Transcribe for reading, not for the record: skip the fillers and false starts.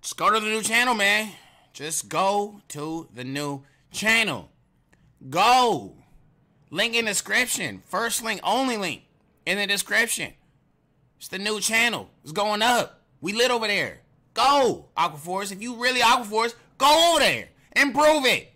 Just go to the new channel, man. Just go to the new channel. Go. Link in the description. First link, only link in the description. It's the new channel. It's going up. We lit over there. Go, Aquaforce. If you really Aquaforce, go over there. Improve it.